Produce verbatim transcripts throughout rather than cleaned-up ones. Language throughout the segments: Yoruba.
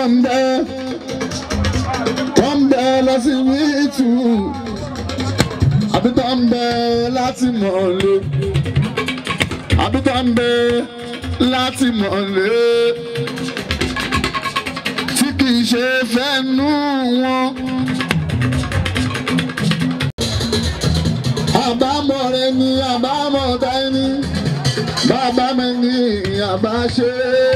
wọn ń bẹ wọn ń bẹ lọ́sibítù àbí tó ń bẹ láti mọ̀lé àbí tó ń bẹ láti mọ̀lé tí kì í ṣe fẹ́nu wọn. àbámọ̀ rẹ ni àbámọ̀ dání bàbá mi ní àbá ṣe.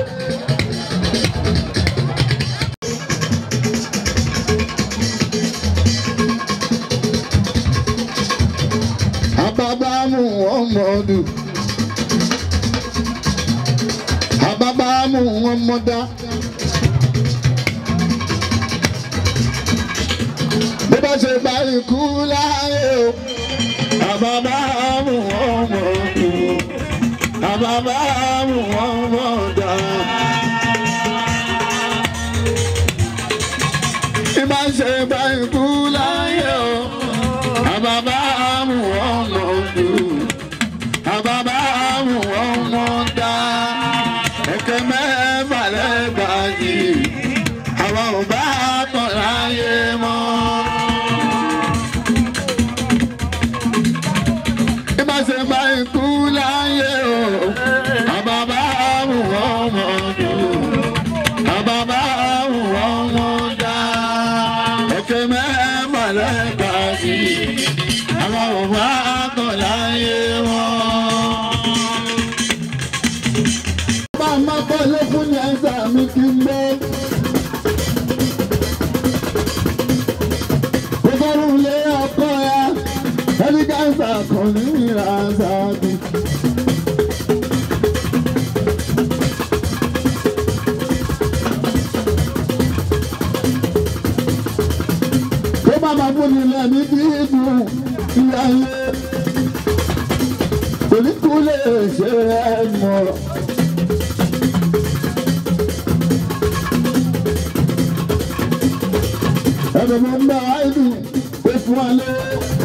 àbábá mú wọn mọ̀ọ́dù àbábá mú wọn mọ̀dá. bí bá ṣe bá ikú láyé o àbábá mú wọn mọ̀ọ́dù àbábá mú wọn mọ̀dá. bí bá ṣe bá ikú láyé o àbábá mú wọn mọ̀ọ́dù àbábá mú wọn mọ̀dá. ẹ̀kẹ́ mẹ́fà lẹ́gbàá yìí àwa ò bá kọ̀ láyé mọ́. bí bá ṣe bá ikú láyé o àbábá mú wọn mọ̀ọ́dù àbábá mú wọn mọ̀dá. ẹ̀kẹ́ mẹ́fà lẹ́gbàá yìí àwa ò bá kọ̀ láyé mọ́. bá a máa kọ́ lé fún ní ẹ̀sà mi kí n gbé. gbogbo ilé ọkọ ya ẹni káńsà kan ní ìrànṣà bí. tó bá máa fún ni lẹ́ni bí ìdùn ìyá ilé kò ní kú lè ṣe é mọ́. ẹ̀rọ mọ̀ ń bá àìdùn pé fún wa lé.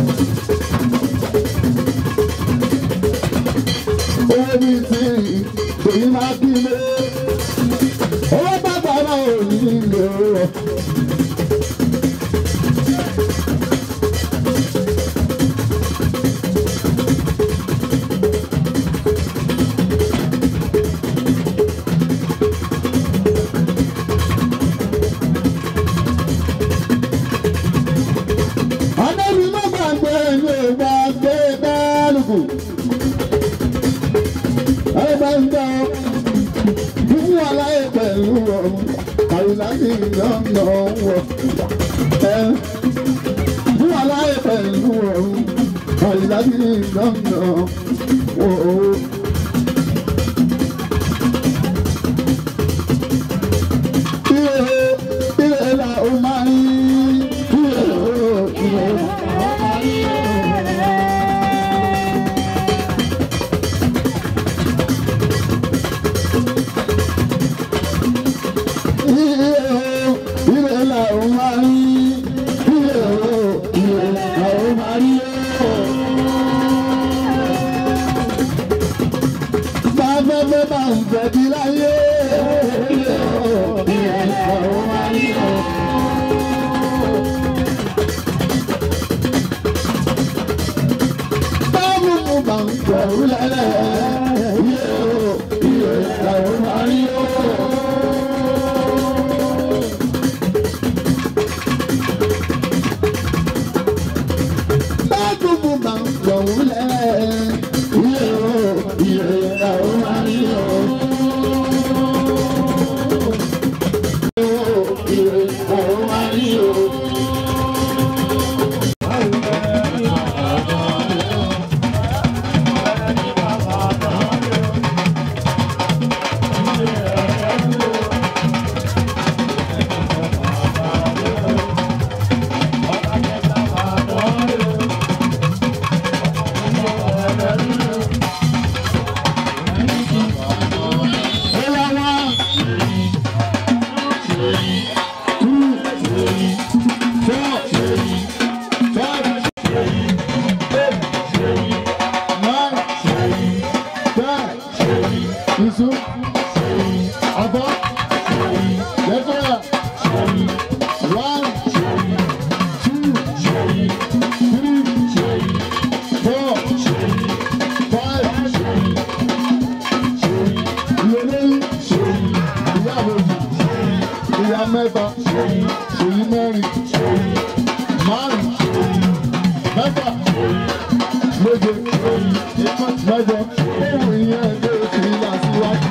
owó mi ti èyí máa kí lé. owó bàbá náà ò ní lò ó. Fún aláyé pẹ̀lú ọ̀run, àyíláyé ìdáná wọ̀. Fún aláyé pẹ̀lú ọ̀run, àyíláyé ìdáná wọ̀. Ilé ilé la ó máa ń ilé ilé la ó máa ń. Bẹ̀bí láyé báwo mo bá ń bẹ̀rù lẹ́lẹ́ iye ìyàwó máa rí o. Báwo mo bá ń bẹ̀rù lẹ́lẹ́ iye ìyàwó máa rí o. Isso. Agora. Let's go. ìyá méjì, ìyá mẹ́ta, ṣèyí mẹ́rin, márùn, mẹ́fà, méje, mẹ́jọ, ohun ìyẹn ẹgbẹ́ òsì ìyá síwájú.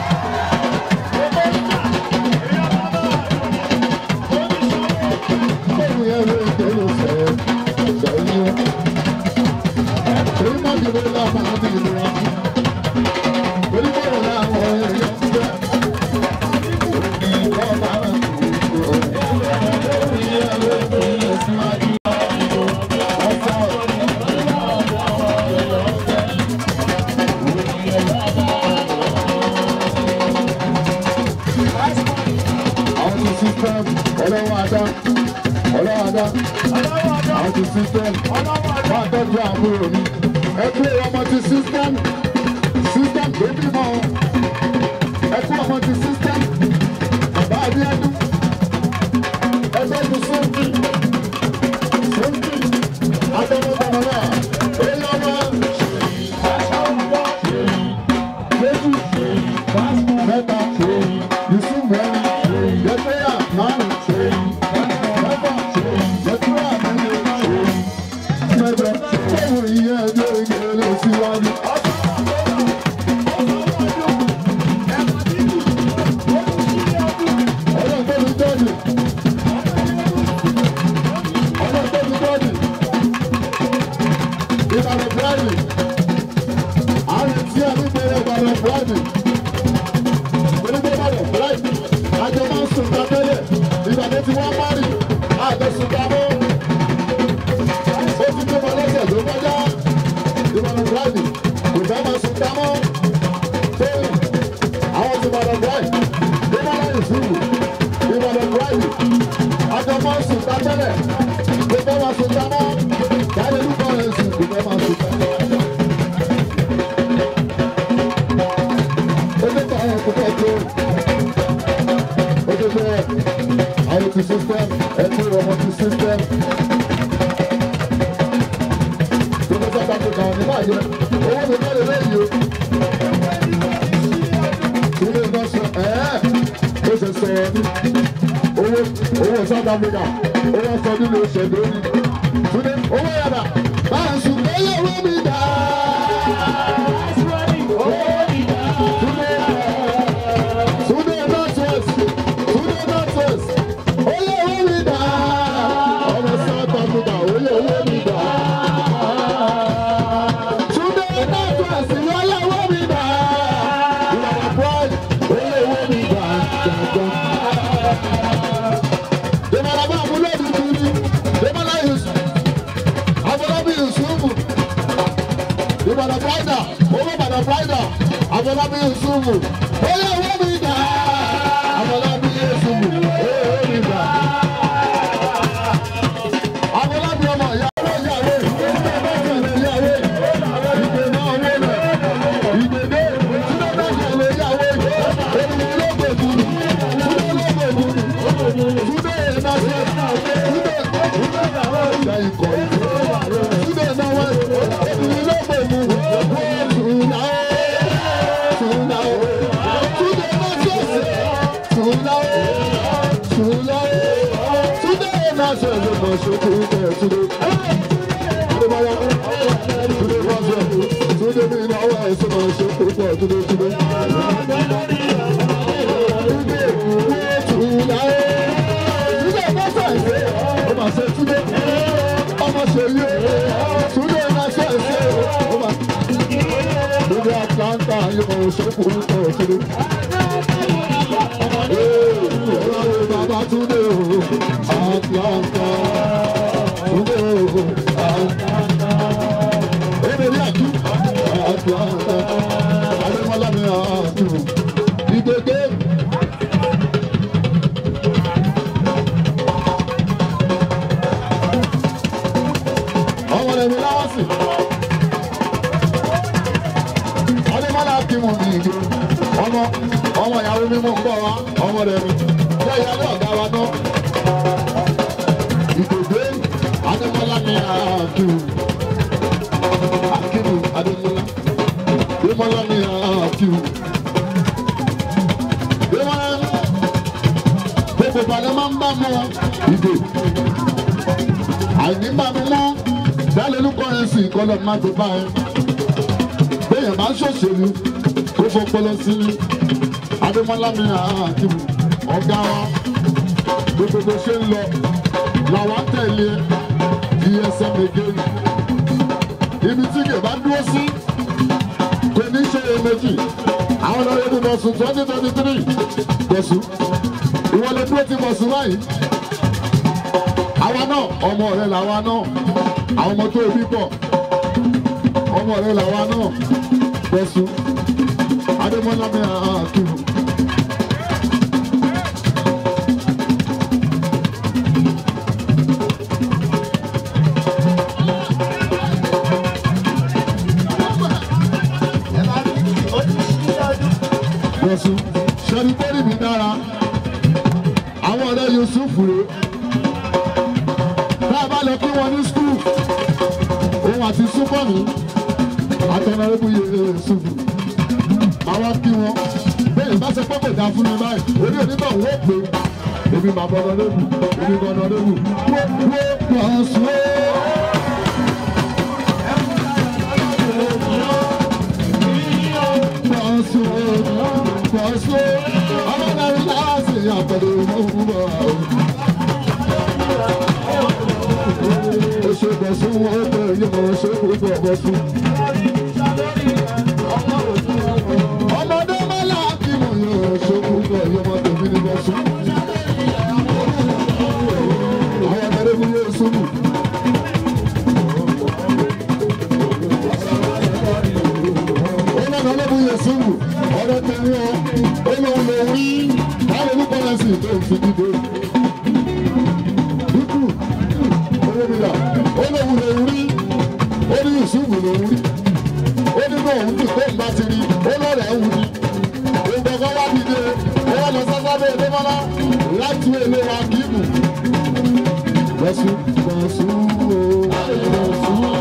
Ohun ìyẹn ẹgbẹ́ ìgbẹ́ ló fẹ́ sẹ́yìn wọn. Èyí má jẹ́ lórí láàpá àti ìlera. Èyí bọ̀rọ̀ láwọn èèyàn ń bẹ́. Ìkọ́ bá rẹ̀ kú. Ohun ìyẹn ẹgbẹ́ ìgbẹ́ ló síwájú. Ọlọ́wàdá, àti system, máa tọ́jú àbúrò mi. Ẹ kú ọmọ ti system, system tó bímọ. Ẹ kú ọmọ ti system, bàbá Adéyẹ́dú. Ẹ tọ́jú sóńtì, sóńtì, àtọmọtọmọ náà. Èyí ọmọ méjì, mẹ́ta, Yusuf mẹ́rin, Yẹ́tẹ́yà márùn-ún. Owó South Africa, owó sọ nínú ìṣẹ̀dó ni. Túndé owó yàrá, bá a sùn lóyè owó mi dá. Túndé Túndé Northwest, Túndé Northwest, oyè owó mi dá. Ọmọ South Africa, oyè owó mi dá. Túndé Northwest, oyè owó mi dá. Ìlànà Pride, oyè owó mi dá. Ìbàdàn Pride, owó Ìbàdàn Pride, Àfọlábí Yusufu, oyè owó mi dá. Àfọlábí Yusufu, oyè owó mi dá. Àfọlábí ọmọ ìyàwó ìyàwó, ìgbè mẹ́sàn-án ìyàwó, ìgbè náà owó rẹ̀, ìgbè dé, túnbẹ̀ mẹ́sàn-án ìyàwó, ènìyàn lóògbé dùnú, túnbẹ̀ lóògbé dùnú, túnbẹ̀ ìnáṣẹ́, túnbẹ̀ ìjà ikọ̀ ìfẹ́, túnbẹ̀ náwó, ènìyàn lóògbé dùnú. Atlanta, you know, so cool, so Baba today, Atlanta, today, Atlanta, Atlanta, Ademola mi atu, Igege. Ọmọ rẹ̀ mi láwọ́ sí. Mo ní ìjọ ọmọ ọmọ ìyàwó mi mú ń bọ̀ wá ọmọ rẹ̀ mi jẹ́ ìyàwó ọ̀gá wa náà ìgbògbé Adémọ́lá ní àkìrù àkìrù Adémọ́lá Adémọ́lá ní àkìrù ń bá mọ ìdè àìní bá mi mọ́ dálé ló kọrin sí ìkọlọ̀ má tó bá ẹ bẹ́ẹ̀ máa ń ṣòṣèlú tó fọpọlọ sí ní Adémọ́lá mi àkìmù ọ̀gá wa gbogbo bó ṣe ń lọ làwọn tẹ̀lé D S M again ibi tí kò bá dúró sí kò ní ṣe èméjì àwọn ọ̀rọ̀ yẹn ní Bọ̀sùn twenty twenty three Bọ̀sùn ìwọlé dúró ti Bọ̀sùn báyìí àwa náà ọmọ rẹ làwa náà àwọn ọmọ tó bí pọ̀ ọmọ rẹ làwa náà Bọ̀sùn Adémọ́lá mi àkìmù. Bọ̀sùn ṣẹ́ni bọ́ọ̀lì mi dára àwọn ọ̀rẹ́ Yusuf rè tá a bá lọ kí wọn ní skul òun àti súnmọ́nì àtọ̀nàrẹ́bù Yusuf àwọn kí wọn bẹ́ẹ̀ bá ṣe pọ́pọ̀ dá fún mi báyìí orí onígbà wọ́n pè èmi màá bọ̀ ọ̀nàrẹ́bù èmi bọ̀ ọ̀nàrẹ́bù wọ́n wọ́n Bọ̀sùn. Bọ̀sùn ọlọ́dún láti àpẹẹrẹ ìmọ̀ọ́mọ́ ó ṣe Bọ̀sùn wọn ó bẹ̀rẹ̀ yìí mọ̀ ṣe púpọ̀ Bọ̀sùn. ọmọdé mọ́lá kí mo yọ ṣe púpọ̀ yìí ọmọ tèmi ní Bọ̀sùn. àwọn ọmọdé mi yóò súnmù. ó lọ́nà ọlọ́bù yóò súnmù. ọ̀rẹ́ tẹ̀lé ọ ó lóun lè rí báwo ní kọ́lẹ́sì tó ń fi dídé. dúkù owó mi là ó lóun lè rí ó ní Yusuf lòun rí ó ní bóun ní tó ń bá ti rí ó lọ́rẹ̀ ń wù ní. ìgbọ̀ngàn wá dìde ó wá lọ sásá bẹ́ẹ̀ Adémọ́lá láti èlé wa kì í bù. Bọ̀sùn Bọ̀sùn ooo Bọ̀sùn.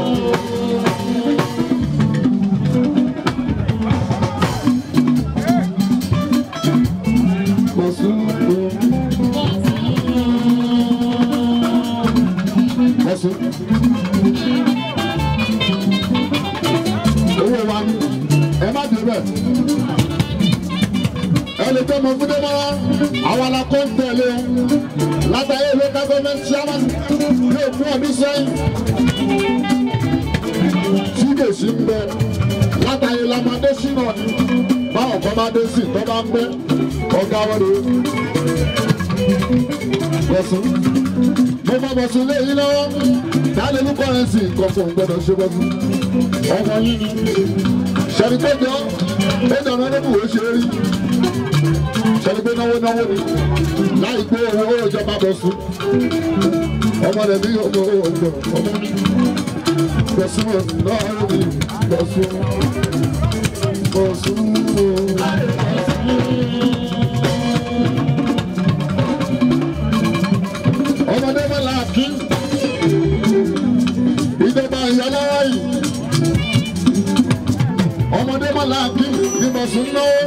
owó wa ni ẹ má dé bẹ́ẹ̀ ẹni tó mọ fún Démọ́lá àwọn alákó ń tẹ̀lé látàyè local government chairman yóò fún ọdún sẹ́yìn tí kèsì ń bẹ látàyè lamadé sínú ọ̀nì báwọn kan bá dé sí tó bá ń gbé ọ̀gá wọlé Bọ̀sùn mo bá Bọ̀sùn lé yín lọ́wọ́ dáálé ní kọ́rẹ́nsì nǹkan fún gbọ́dọ̀ ṣe Bọ̀sùn ọmọ yín ni ṣẹ́ni tó jọ ẹ̀dọ̀ ọ̀nà ẹ̀dẹ́bù ó ṣe rí ṣẹ́ni pé náwó náwó ni láì pé owó ìjọba Bọ̀sùn ọmọ rẹ̀ bí ọmọ ọmọ ọmọ Bọ̀sùn náà rí Bọ̀sùn Bọ̀sùn. ọmọdé mọ́lá kí ìjọba ìyálẹ́wà yìí ọmọdé mọ́lá kí ní Bọ̀sùn náwó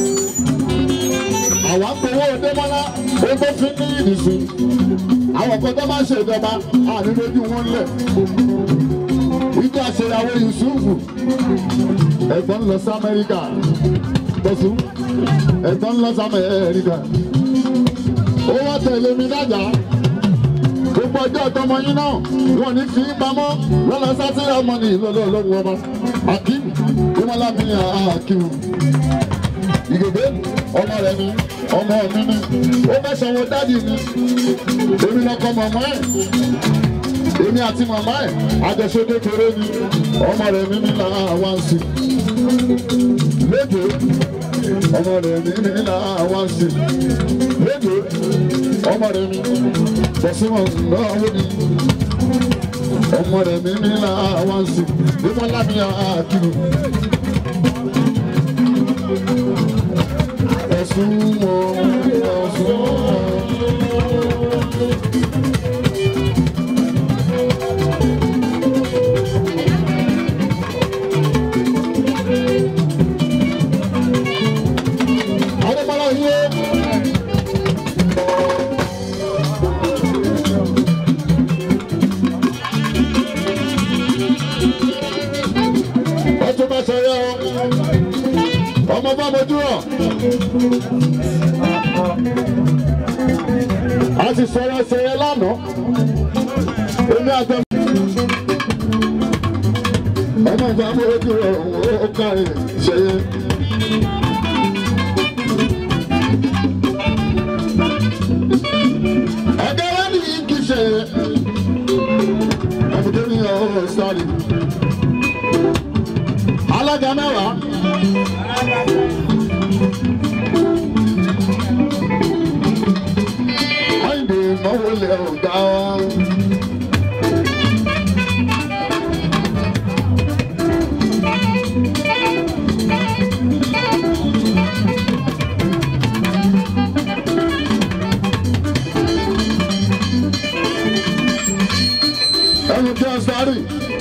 àwọn akọ̀wé Démọ́lá ó tó fi ní ìdìsí àwọn kan tó máa ṣe ìjọba ànílójú wọn lẹ̀ ìjọ àṣeyàwó Yusufu ẹ̀gbọ́n lọ sí Amẹ́ríkà Bọ̀sùn ẹ̀gbọ́n lọ sí Amẹ́ríkà ó wá tẹ̀lé mi dájà gbogbo ọjọ́ ọ̀tọ́mọ yín náà wọn ní fi pamọ́ lọ́lọ́ sátírà ọmọ ní ìlọ́lọ́ ọlọ́run ọmọ Akeem Démọ́lá mi Akeem ìgbègbè ọmọ rẹ ni ọmọ mi ni ó mẹ́sàn-án wo dádì mi èmi lọkọ màmá ẹ̀ èmi àti màmá ẹ̀ àjọṣe kékeré ni ọmọ rẹ mi ní là wá ń sìn lédè ọmọ rẹ mi ní là wá ń sìn lédè ọmọ rẹ mi Bọ̀sùn náà wó ni ọmọ rẹ mi ní là wá ń sìn Démọ́lá mi Akeem. Bọ̀sùn mọ́ Bọ̀sùn mọ́. Adémọ́lá yé a ti sọ̀rọ̀ ṣẹyẹ lánàá èmi àtẹ. ọmọ ìgbà mo ojú ọ̀hún ó kárí ṣẹyẹ. ẹgbẹ́ wọn ní kí ṣẹyẹ ọmọdé ní ọ̀hún sáré. alága mẹ́wàá. Àìdè ìnáwó lè ọ̀gá wa. Ẹnu kí a sáré.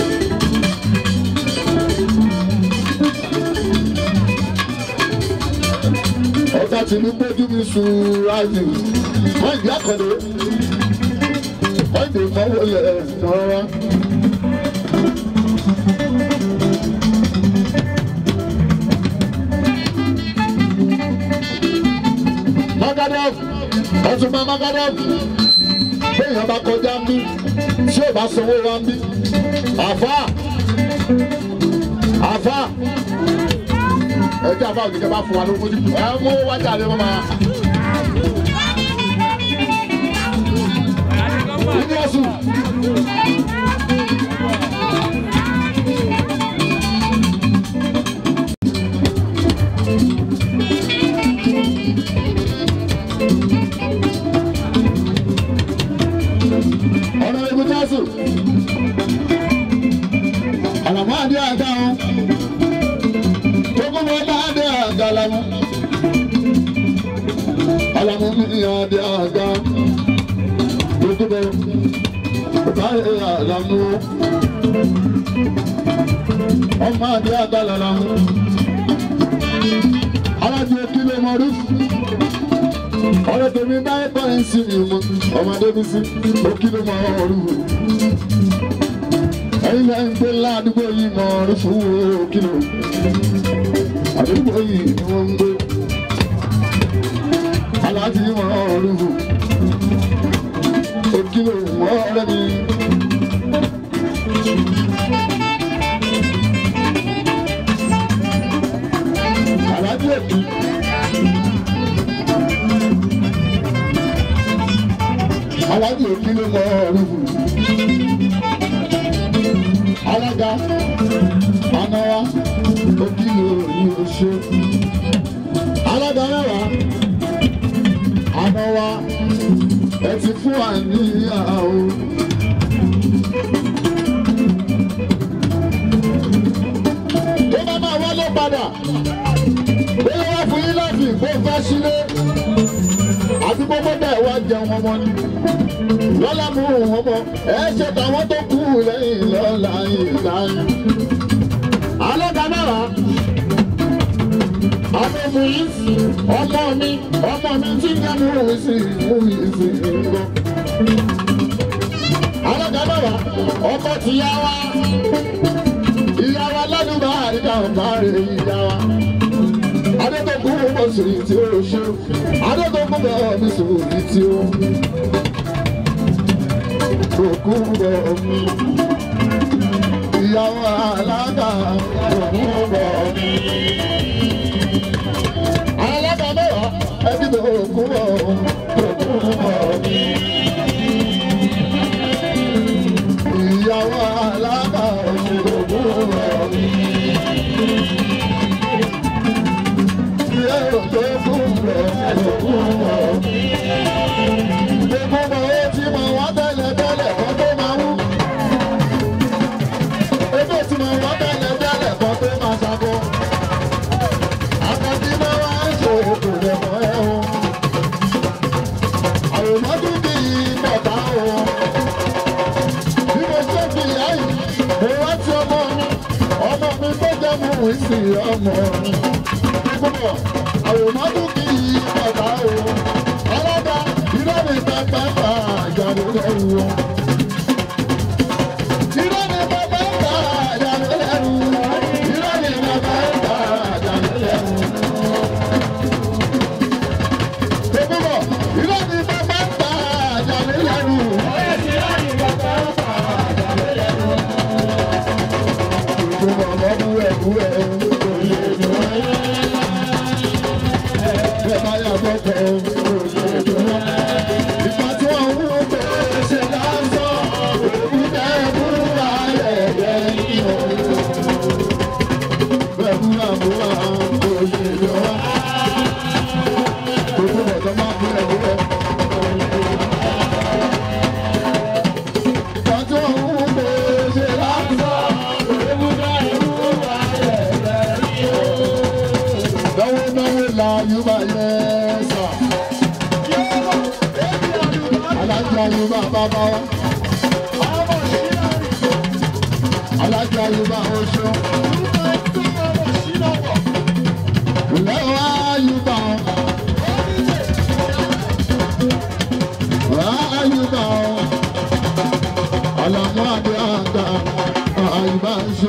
Ọ̀gá tí mi gbójú mi sùn ráyè. Wọ́n ìdí àkọ́dé. Wọ́n ìdí ìnáwó lẹ̀ ẹ̀sìnà wa. Magadaf, ọ̀túnmá Magadaf. Béèyàn bá kọjá ń bí, tí ò bá sanwó wa ń bí. Àfá, àfá. Ẹjẹ́ àfá òdìkẹ́ bá fún wa lóko jù. Ẹ mú wájà lé mọ́ máa. Ilé-ẹ̀sù. Ọ̀nà ìbùjásù. Àlàmọ́ àdé àga wọn. Gbogbo wọn bá àdé àga lámú. Àlàmọ́ mi àdé àga. Gbogbo báyé àlàmú. Ọmọ àdé àga lámú. Alájọ kílò mọ̀rí. Ọ̀rẹ́ tèmi báyé pẹ̀lú sí mi mọ́. Ọmọdé mi sí òkìlò mọ̀ ọ̀rù. Ẹ̀yin lẹ́yìn pé ládùúgbò yìí mọ̀ ọ̀rù fún òkìlò. Àdúgbò yìí ni wọ́n ń gbé. Aláàtì mọ̀ ọ̀rù fún òkìlò mọ̀ ọ̀rẹ́ mi. Aláàtì òkì. Aláàjì òkì ló mọ ọ̀rùn. Alága anáwá òkì ló ní oṣù. Alága mẹ́wàá anáwá ẹ ti fún wa ní ìyàwó. Tó bá máa wọlé padà, ó yẹ wá fún yín láti bó fẹ́ sílé. Àti gbogbo bẹ́ẹ̀ wá jẹun ọmọ ni. Lọ́la mú ọmọ ẹ ṣe tàwọn tó kú lẹ́yìn lọ́la ìlànà. Alága mẹ́wàá. Ọmọ mi ọmọ mi ọmọ mi tí ń yẹnu ìsì mú ìsì ńlọ. Alága mẹ́wàá ọkọ ti yá wa. Ìyá wa lọ́dún bá àríkà ọ̀bá rẹ̀ ìyá wa. Adétòkun mọ̀ sí tí ó ṣe. Adétòkun bọ̀ mi sùn ní tí ó. Òkun bọ̀ mi. Ìyàwó alága òkun bọ̀ mi. Alága mẹ́wàá ẹbí tó òkun bọ̀ òkun bọ̀ mi. Ìyàwó alága òkun bọ̀ mi. Gbogbo owó tí mo wá tẹ́lẹ̀ tẹ́lẹ̀ kan tó máa wú. Owó tí mo wá tẹ́lẹ̀ tẹ́lẹ̀ kan tó máa ṣàbọ̀. Àkàtí máa wá ń ṣe ètò ìrẹ̀mọ́ ẹ̀ o. Àwòrán tún bí bọ̀tá o. Bí mo ṣe fi àyè, mo wá tí ọmọ mi. Ọmọ mi tó jẹ́ mú ìsìn ọmọ mi. Gbogbo àwòrán tún bí bọ̀tá o. Alága irọ́ mi pẹpẹ pa àjàdó lẹ́rù wọn. Irọ́ mi pẹpẹ pa àjàdó lẹ́rù wọn. Irọ́ mi pẹpẹ pa àjàdó lẹ́rù wọn. Yorùbá bàbá wa. Alájà Yorùbá oṣù. Ilé wa Yorùbá. Wa Yorùbá. Àlàmú àdé àgbà Yorùbá oṣù.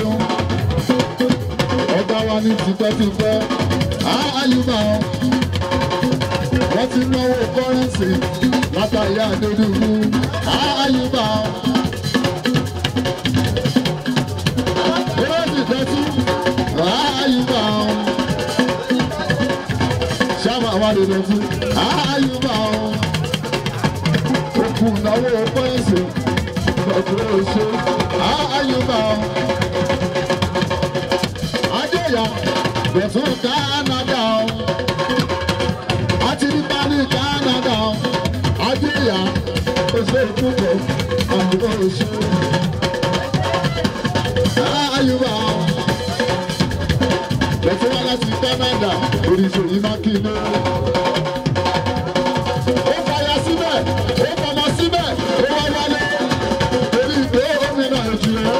Ọba wa ní tipẹ́tipẹ́. Yorùbá. Wọ́n ti náwó kọ́rẹ́nsì látàrí àdédúgbò. Yorùbá. Yorùbá sábà wà lóde fún Yorùbá òkú náwó pẹ́ẹ́sì lọ́kùnrin oṣù Yorùbá Adéyà bẹ̀tún Canada àti nípa ní Canada Adéyà oṣù ìkúkọ̀ àbúrò oṣù Yorùbá. Lẹ́tọ́ wá láti Canada, Oríṣiríṣi Mákindé. Ó fàyà síbẹ̀, ó fọmọ síbẹ̀, ó wá wálé. Torí ìgbé gómìnà ìjìnlẹ̀.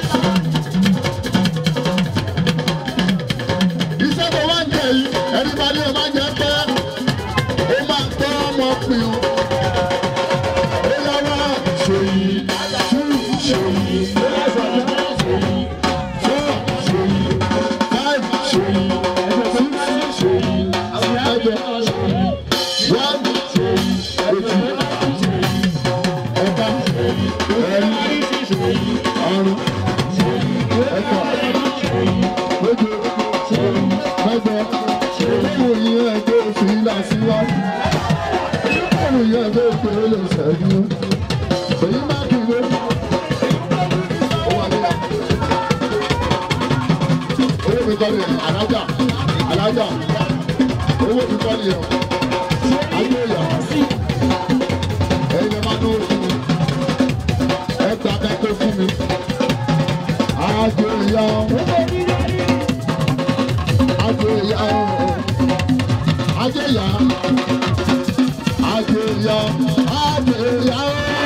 Iṣẹ́ tó wá ń jẹ yìí, ẹni bá ní o máa ń jẹ pẹ́. Ó máa ń tọ́ ọmọ pin o. Ó yá wá ṣòyí, tú ṣòyí. Alájà, alájà, owó ti kọ́ ni ẹ̀ ayé ìyá ẹ̀yin lè máa ní oṣù ẹ̀ gba kẹ́kẹ́ fún mi. Àjò ìyá àjò ìyá àjò ìyá àjò ìyá àjò ìyá àjò ìyá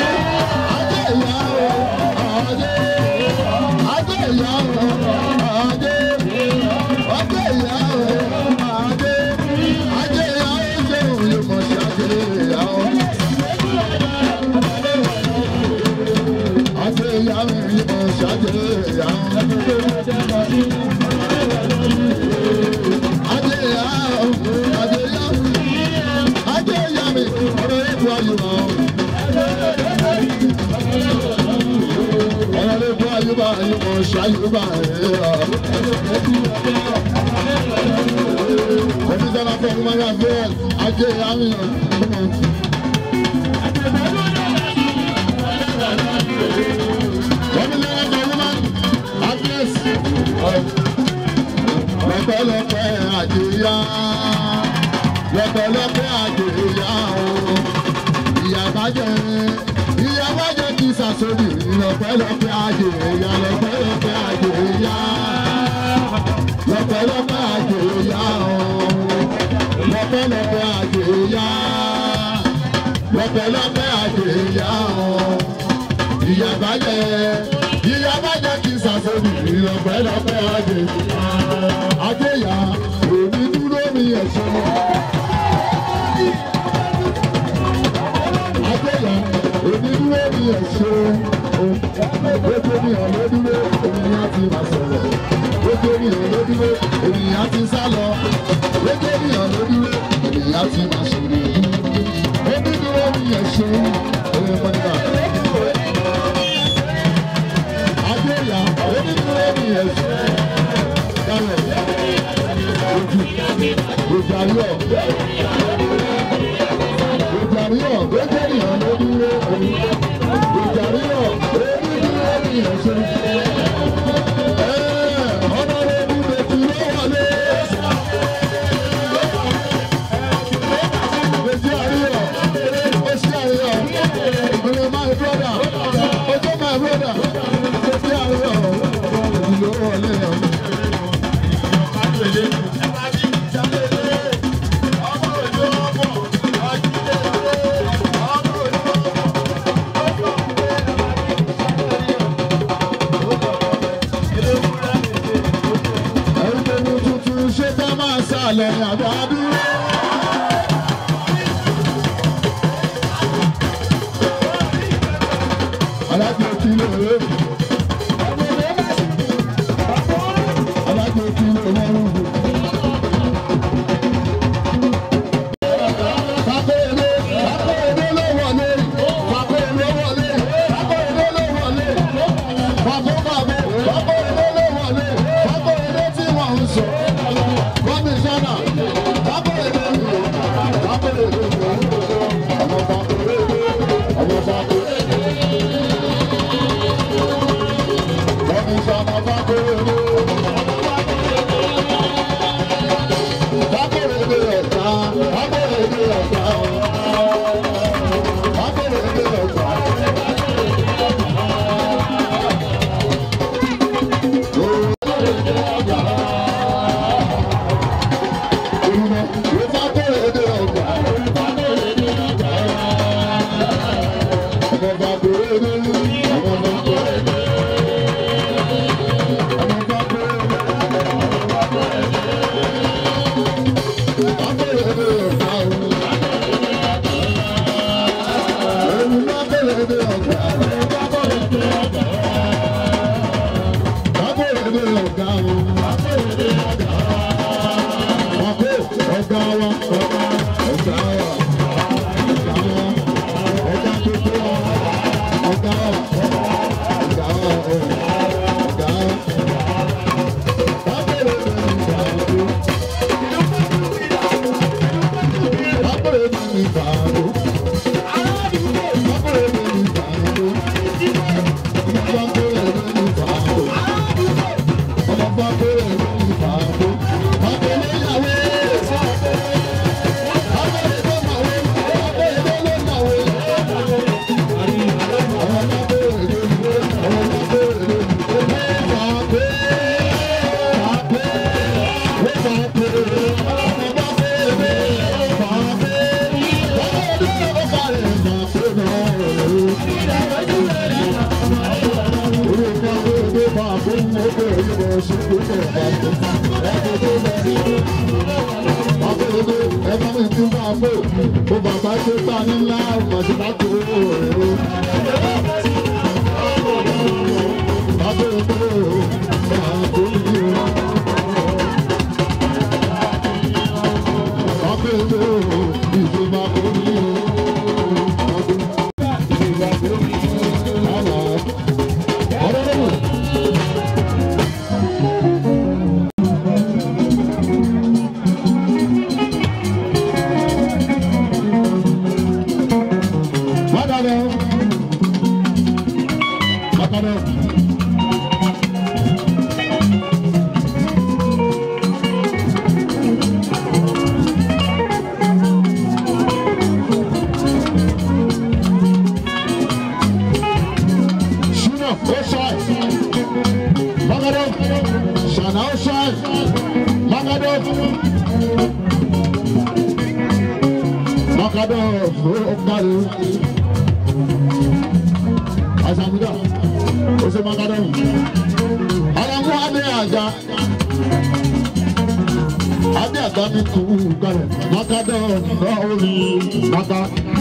àjò ìyá àjò. Yorùbá ẹni dáná fún ọmọ náà bẹ́ẹ̀ ajé àmì ọ̀hún. Wọ́n ní lọ́wọ́ bá wọ́n Agnes lọ́pọ̀lọpọ̀ àjèyá lọ́pọ̀lọpọ̀ àjèyá o ìyá bàjẹ́ ìyá bàjẹ́ kì í sàsóbì lọ́pọ̀lọpọ̀ àjèyá lọ́pọ̀lọpọ̀ àjèyá lọ́pọ̀lọpọ̀ àjèyá o lọ́pọ̀lọpọ̀ àjèyá lọ́pọ̀lọpọ̀ àjèyá o ìyá bàjẹ́ ìyá bàjẹ́ kì í sàsóbì lọ́pọ̀lọpọ̀ àjèyá àjèyá òní dúró ní ẹ̀ṣọ́. Àjèyá òní dúró ní ẹ̀ṣọ́. Gbogbo ènìyàn ló dúró ènìyàn ti máa sọ̀rọ̀. Gbogbo ènìyàn ló dúró ènìyàn ti sá lọ. Gbogbo ènìyàn ló dúró ènìyàn ti máa sọ̀rọ̀. Òní dúró ní ẹ̀ṣọ́. Ẹ̀rọ mọ́níkà. Àjèyá òní dúró ní ẹ̀ṣọ́. Dálẹ̀. Òjàríọ̀ Òjàríọ̀ gbogbo ènìyàn ló dúró Òjàríọ̀ èmi dúró ní ẹ̀ṣẹ̀ ọ̀nà lórí bèbí ló wọlé bèbí àríyọ̀ ó sí àríyọ̀ ìgbìmọ̀ my brother ojú my brother bèbí àríyọ̀ èmi ló wọlé ọ̀nà. Maka